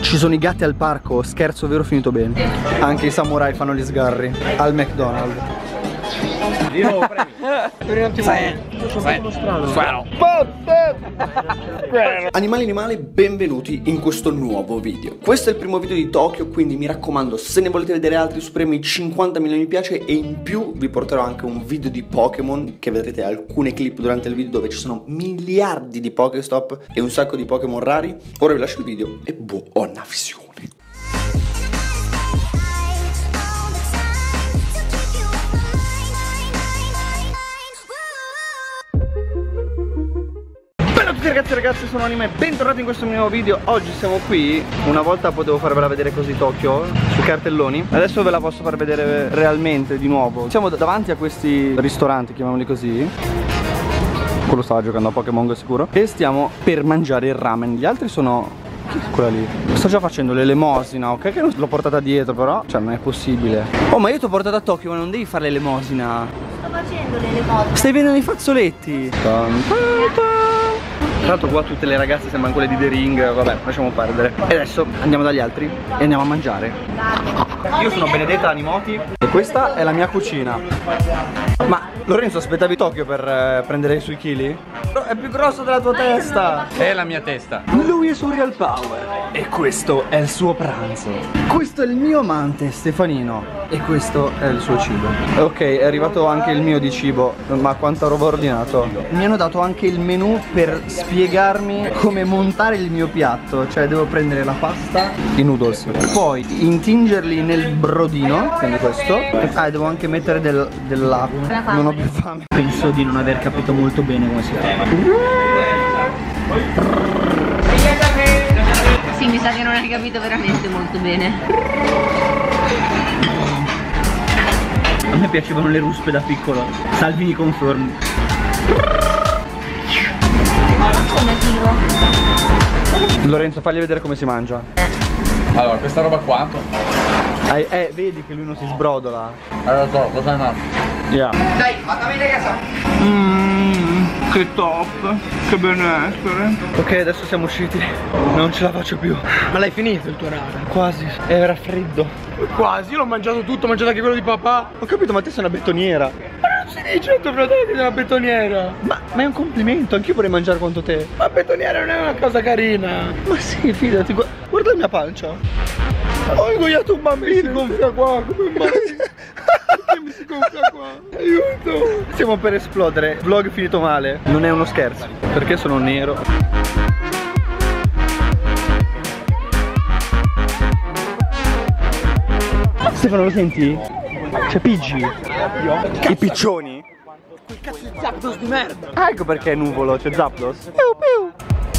Ci sono i gatti al parco, scherzo vero finito bene. Anche i samurai fanno gli sgarri al McDonald's. Di nuovo, premi. Animali, benvenuti in questo nuovo video. Questo è il primo video di Tokyo, quindi mi raccomando, se ne volete vedere altri, superemi 50 milioni mi piace. E in più vi porterò anche un video di Pokémon, che vedrete alcune clip durante il video dove ci sono miliardi di Pokéstop e un sacco di Pokémon rari. Ora vi lascio il video e buona visione. Ragazzi e ragazze, sono Anime, bentornati in questo nuovo video. Oggi siamo qui. Una volta potevo farvela vedere così Tokyo sui cartelloni, adesso ve la posso far vedere realmente di nuovo. Siamo davanti a questi ristoranti, chiamiamoli così. Quello stava giocando a Pokémon sicuro. E stiamo per mangiare il ramen. Gli altri sono... quella lì. Sto già facendo l'elemosina, ok? Che non l'ho portata dietro però. Cioè non è possibile. Oh, ma io ti ho portato a Tokyo, ma non devi fare l'elemosina. Sto facendo l'elemosina. Stai vendendo i fazzoletti. Tra l'altro qua tutte le ragazze sembrano quelle di The Ring. Vabbè, lasciamo perdere. E adesso andiamo dagli altri e andiamo a mangiare. Io sono Benedetta Animoti e questa è la mia cucina. Ma Lorenzo, aspettavi Tokyo per prendere i suoi chili? È più grosso della tua testa. È la mia testa. Lui è su Real Power e questo è il suo pranzo. Questo è il mio amante Stefanino e questo è il suo cibo. Ok, è arrivato anche il mio di cibo. Ma quanta roba ho ordinato. Mi hanno dato anche il menù per spiegarmi come montare il mio piatto. Cioè devo prendere la pasta, i noodles, poi intingerli nel brodino, quindi questo. Ah, devo anche mettere dell'acqua. Non ho più fame. Penso di non aver capito molto bene come si fa. Sì, mi sa che non hai capito veramente molto bene. A me piacevano le ruspe da piccolo. Salvi mi confermi. Come vivo. Lorenzo, fagli vedere come si mangia. Allora, questa roba qua. Vedi che lui non si sbrodola. Allora, lo sai no? Yeah. Dai, vattene a casa. Che top, che benessere. Ok, adesso siamo usciti. Non ce la faccio più. Ma l'hai finito il tuo ramen? Quasi, era freddo. Quasi, io l'ho mangiato tutto, ho mangiato anche quello di papà. Ho capito, ma te sei una betoniera. Ma non si dice tuo fratello che è una betoniera. Ma è un complimento, anch'io vorrei mangiare quanto te. Ma betoniera non è una cosa carina. Ma sì, fidati, guarda la mia pancia. Ho ingoiato un bambino. Mi si gonfia qua, come mai? Perché mi si gonfia qua? Aiuto. Stiamo per esplodere. Vlog finito male. Non è uno scherzo, perché sono nero. Stefano, lo senti? C'è Pidgey. I piccioni. Quel cazzo di Zapdos di merda. Ah, ecco perché è nuvolo, c'è Zapdos. Piu piu.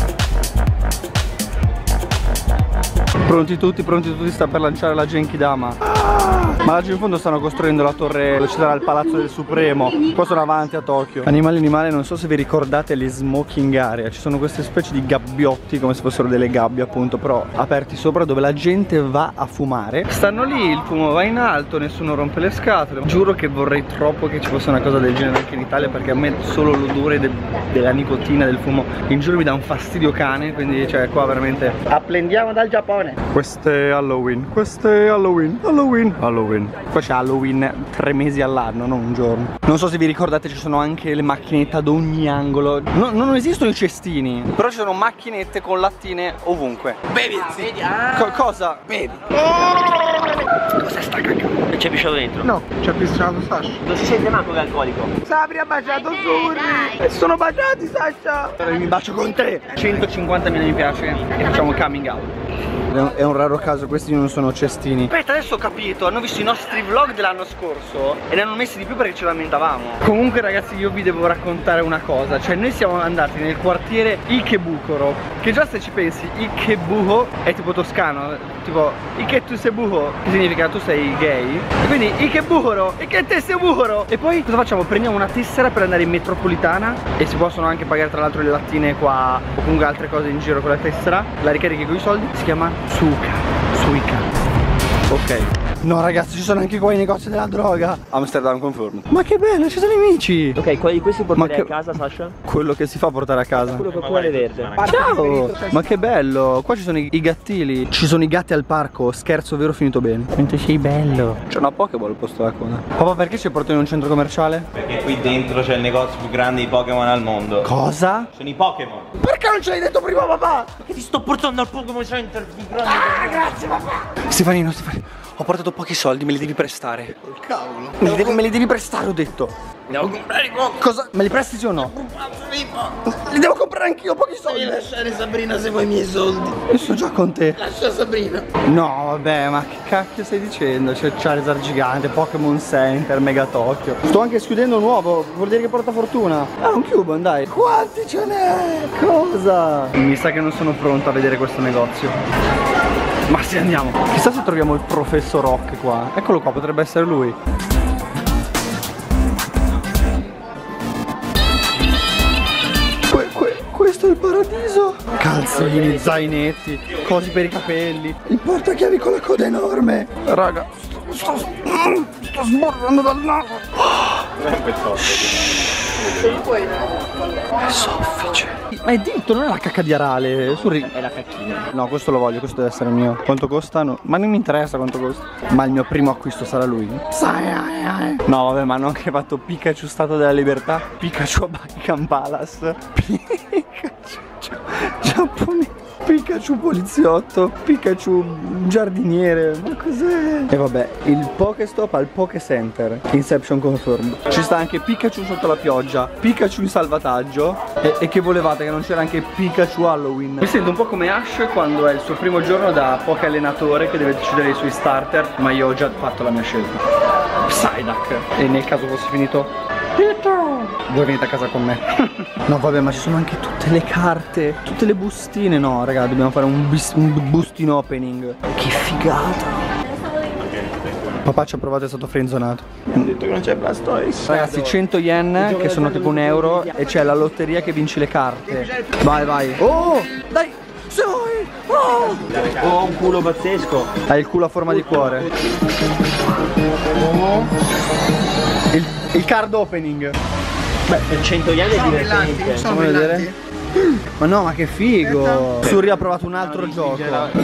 Pronti tutti, sta per lanciare la Genkidama. Ma laggiù in fondo stanno costruendo la torre, dove ci sarà il palazzo del Supremo. Qua sono avanti a Tokyo. Animale, non so se vi ricordate le smoking area. Ci sono queste specie di gabbiotti, come se fossero delle gabbie appunto, però aperti sopra, dove la gente va a fumare. Stanno lì, il fumo va in alto, nessuno rompe le scatole. Giuro che vorrei troppo che ci fosse una cosa del genere anche in Italia, perché a me solo l'odore della nicotina, del fumo, in giuro mi dà un fastidio cane. Quindi cioè qua veramente apprendiamo dal Giappone. Questo è Halloween, Halloween. Qua c'è Halloween 3 mesi all'anno, non un giorno. Non so se vi ricordate, ci sono anche le macchinette ad ogni angolo. Non esistono i cestini, però ci sono macchinette con lattine ovunque. Bevi, vedi? Cosa? Bevi. Cos'è sta cacca? C'è pisciato dentro? No, c'è pisciato Sasha. Non si sente manco che è alcolico. Sabri ha baciato Surri. Sono baciati Sasha. Mi bacio con te. 150.000 mi piace e facciamo coming out. È un raro caso, questi non sono cestini. Aspetta, adesso ho capito, hanno visto i nostri vlog dell'anno scorso e ne hanno messi di più perché ce lamentavamo. Comunque ragazzi, io vi devo raccontare una cosa. Cioè noi siamo andati nel quartiere Ikebukuro, che già se ci pensi Ikebuho è tipo toscano, tipo Iketusebuho, che significa tu sei gay. E quindi Ikebuhoro, Iketesebuhoro. E poi cosa facciamo? Prendiamo una tessera per andare in metropolitana e si possono anche pagare tra l'altro le lattine qua o comunque altre cose in giro con la tessera. La ricarichi con i soldi, si chiama Suika. Ok. No ragazzi, ci sono anche qua i negozi della droga. Amsterdam confirmed. Ma che bello, ci sono i amici. Ok, quali di questi porterei che- a casa, Sasha? Quello che si fa portare a casa. Quello con cuore verde. Ciao! Ma che bello, qua ci sono i gattili. Ci sono i gatti al parco, scherzo vero finito bene. Quanto sei bello. C'è una Pokéball al posto della coda. Papà, perché ci portano in un centro commerciale? Perché qui dentro c'è il negozio più grande di Pokémon al mondo. Cosa? Sono i Pokémon. Perché non ce l'hai detto prima, papà? Che ti sto portando al Pokémon Center di grande. Grazie, papà. Stefanino, ho portato pochi soldi, me li devi prestare. Cavolo. Me li devi prestare, ho detto. Devo comprare i Pokémon. Cosa? Me li presti sì o no? Li devo comprare anch'io, pochi soldi. Devi lasciare Sabrina se vuoi i miei soldi. Io sto già con te. Lascia Sabrina. No, vabbè, ma che cacchio stai dicendo? C'è Charizard gigante, Pokémon Center, Mega Tokyo. Sto anche schiudendo un nuovo, vuol dire che porta fortuna. Ah, un Cubone, dai. Quanti ce n'è? Cosa? Mi sa che non sono pronto a vedere questo negozio. Ma sì, andiamo. Chissà se troviamo il professor Rock qua. Eccolo qua, potrebbe essere lui. Questo è il paradiso. Calzini, zainetti, cosi per i capelli, il portachiavi con la coda enorme. Raga, sto sborrando dal naso. È soffice. Ma è dito, non è la cacca di arale. È la cacchina. No, questo lo voglio, questo deve essere mio. Quanto costa? No. Ma non mi interessa quanto costa. Ma il mio primo acquisto sarà lui. No, vabbè, ma hanno anche fatto Pikachu Statua della Libertà, Pikachu a Buckingham Palace, Pikachu giapponese, Pikachu poliziotto, Pikachu giardiniere. Ma cos'è? E vabbè, il Pokestop al Poké Center, Inception confirmed. Ci sta anche Pikachu sotto la pioggia, Pikachu in salvataggio. E che volevate, che non c'era anche Pikachu Halloween? Mi sento un po' come Ash quando è il suo primo giorno da Poké allenatore che deve decidere i suoi starter, ma io ho già fatto la mia scelta. Psyduck. E nel caso fosse finito Peter, voi venite a casa con me. No vabbè, ma ci sono anche tutte le carte, tutte le bustine. No raga, dobbiamo fare un bustino opening. Che figata. Papà ci ha provato, è stato frenzonato. Mi ha detto che non c'è Blastoise. Ragazzi, 100 yen che sono tipo €1 e c'è la lotteria che vinci le carte. Vai, vai. Oh, dai. Sì. Oh. Ho un culo pazzesco. Hai il culo a forma di cuore. Il card opening. Beh, per 100 yen è divertente. Facciamo vedere. Ma no, ma che figo. Suri ha provato un altro gioco.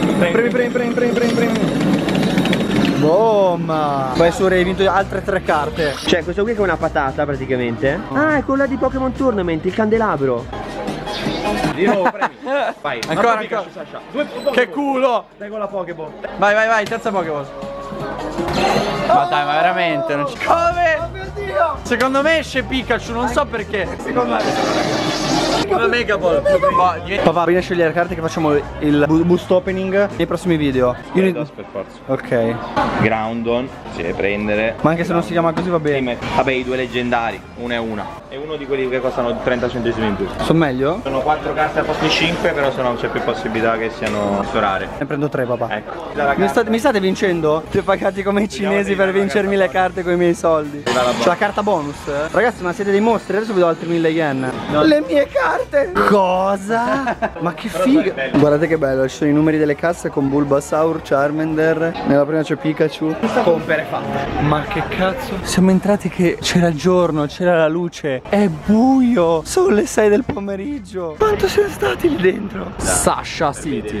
Premi. Boom. Poi Suri hai vinto altre 3 carte. Cioè, questo qui che è una patata praticamente. Ah, è quella di Pokémon Tournament, il candelabro. Di nuovo, premi. Vai. Ancora. Che culo. Dai con la Pokéball. Vai, terza Pokéball. Ma dai, ma veramente non ci... Come? Oh mio Dio! Secondo me esce Pikachu, non so perché. Secondo me una Mega Ball. Papà, vieni a scegliere le carte che facciamo il boost opening nei prossimi video. Per forza. Ok. Groundon, si deve prendere. Ma anche se non si chiama così va bene. Vabbè, i 2 leggendari, una e una. E uno di quelli che costano 30 centesimi in più. Sono meglio? Sono 4 carte a posto di 5, però se no c'è più possibilità che siano rare. Ne prendo 3, papà. Ecco. Mi state vincendo? Ti ho pagati come i cinesi per vincermi le carte con i miei soldi. C'è la carta bonus? Ragazzi, ma siete dei mostri, adesso vi do altri 1000 yen. Le mie carte! Cosa? Ma che figo! Guardate che bello, ci sono i numeri delle casse con Bulbasaur, Charmander. Nella prima c'è Pikachu. Compere fatta. Ma che cazzo? Siamo entrati che c'era il giorno, c'era la luce. È buio. Sono le 6 del pomeriggio. Quanto siamo stati lì dentro? Sasha City.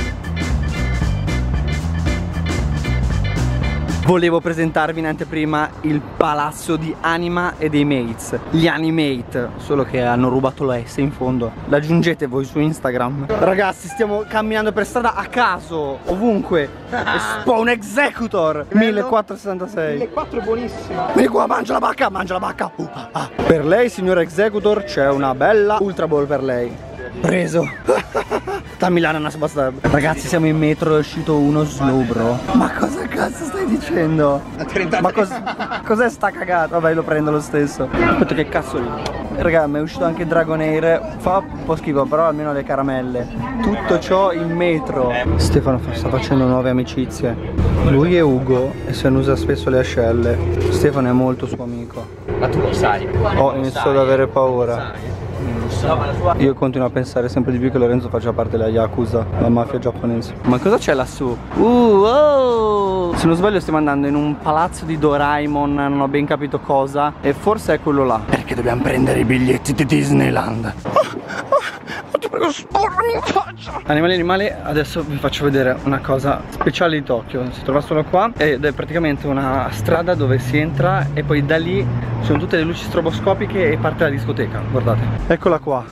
Volevo presentarvi in anteprima il palazzo di Anima e dei Mates. Gli Animate, solo che hanno rubato la S in fondo. L'aggiungete voi su Instagram. Ragazzi, stiamo camminando per strada a caso, ovunque. Spawn Executor 1466. 1400 è buonissima. Vieni qua, mangia la bacca, Per lei, signora Executor, c'è una bella Ultra Ball per lei. Preso. Da Milano una basta. Ragazzi, siamo in metro, è uscito uno slow, bro. Ma cosa cazzo stai dicendo? Ma cos'è sta cagata? Vabbè, lo prendo lo stesso. Aspetta, che cazzo lì? Raga, mi è uscito anche Dragonair. Fa un po' schifo, però almeno le caramelle. Tutto ciò in metro. Stefano sta facendo nuove amicizie. Lui è Ugo e se ne usa spesso le ascelle. Stefano è molto suo amico. Ma tu lo sai. Inizio ad avere paura. Io continuo a pensare sempre di più che Lorenzo faccia parte della Yakuza, la mafia giapponese. Ma cosa c'è lassù? Oh! Se non sbaglio stiamo andando in un palazzo di Doraemon, non ho ben capito cosa. E forse è quello là. Perché dobbiamo prendere i biglietti di Disneyland. Ti prego, sporrami in faccia. Animali, adesso vi faccio vedere una cosa speciale di Tokyo. Si trova solo qua ed è praticamente una strada dove si entra e poi da lì sono tutte le luci stroboscopiche e parte la discoteca. Guardate, eccola qua.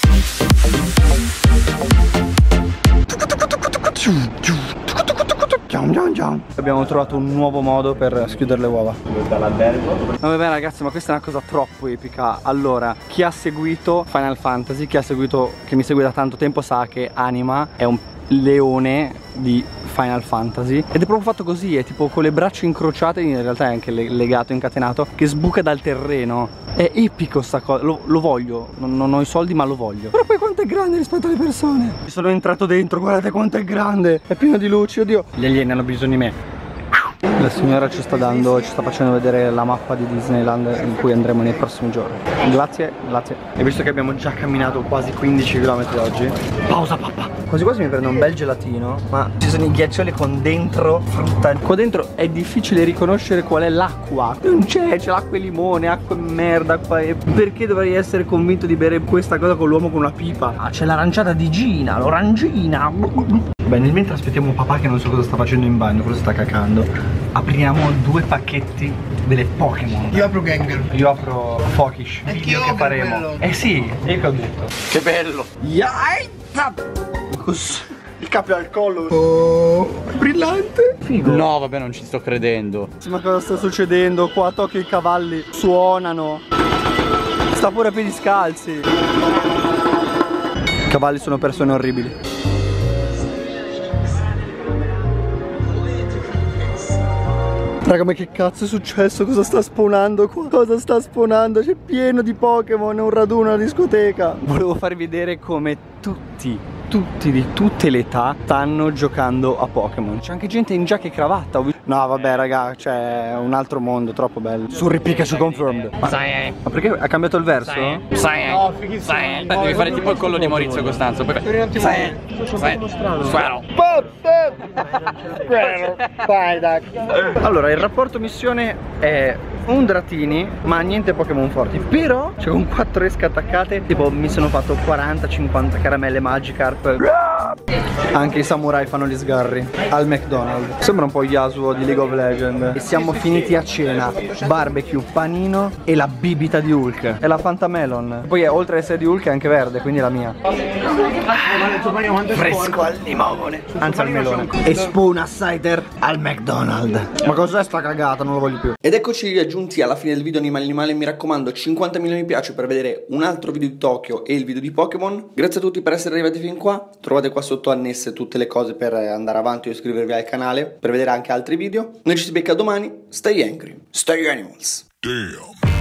Abbiamo trovato un nuovo modo per schiudere le uova. No vabbè ragazzi, ma questa è una cosa troppo epica. Allora, chi ha seguito Final Fantasy, che mi segue da tanto tempo, sa che Anima è un leone di Final Fantasy ed è proprio fatto così, è tipo con le braccia incrociate, in realtà è anche legato, incatenato, che sbuca dal terreno. È epico sta cosa, lo voglio, non ho i soldi ma lo voglio. Però poi quanto è grande rispetto alle persone. Ci sono entrato dentro, guardate quanto è grande, è pieno di luci, oddio. Gli alieni hanno bisogno di me. La signora ci sta facendo vedere la mappa di Disneyland in cui andremo nei prossimi giorni. Grazie, grazie. E visto che abbiamo già camminato quasi 15 km oggi, pausa papà. Quasi quasi mi prendo un bel gelatino, ma ci sono i ghiaccioli con dentro frutta. Qua dentro è difficile riconoscere qual è l'acqua. Non c'è l'acqua e limone, acqua e merda, acqua e... Perché dovrei essere convinto di bere questa cosa con l'uomo con una pipa? Ah, c'è l'aranciata di Gina, l'orangina. Beh, nel mentre aspettiamo papà che non so cosa sta facendo in bagno, forse sta cacando, apriamo 2 pacchetti delle Pokémon. Io apro Gengar. Io apro Fokish. Il video che faremo. Sì, io che ho detto. Che bello. Yaita! Il capo al collo. Oh, brillante. Figo. No, vabbè, non ci sto credendo. Ma cosa sta succedendo? Qua a Tokyo i cavalli suonano. Sta pure a piedi scalzi. I cavalli sono persone orribili. Raga, ma che cazzo è successo? Cosa sta spawnando qua? Cosa sta spawnando? C'è pieno di Pokémon, è un raduno, una discoteca. Volevo farvi vedere come tutti di tutte le età stanno giocando a Pokémon. C'è anche gente in giacca e cravatta. No vabbè raga, c'è un altro mondo, troppo bello. Surri Pikachu confirmed. Ma perché ha cambiato il verso? No, fighissimo. Devi fare tipo il collo di Maurizio Costanzo. Allora, il rapporto missione è un Dratini, ma niente Pokémon forti. Però c'è con 4 esche attaccate. Tipo mi sono fatto 40-50 caramelle Magikarp. Anche i samurai fanno gli sgarri al McDonald's. Sembra un po' Yasuo di League of Legends. E siamo finiti a cena. Barbecue, panino e la bibita di Hulk. E la Fantamelon. Poi oltre ad essere di Hulk è anche verde, quindi è la mia. Fresco al limone. Anzi al melone. E Spuna Cider al McDonald's. Ma cos'è sta cagata? Non lo voglio più. Ed eccoci giunti alla fine del video animale. Mi raccomando, 50.000 mi piace per vedere un altro video di Tokyo e il video di Pokémon. Grazie a tutti per essere arrivati fin qua. Trovate qua sotto annesse tutte le cose per andare avanti o iscrivervi al canale per vedere anche altri video. Noi ci si becca domani. Stay angry, stay animals. Damn.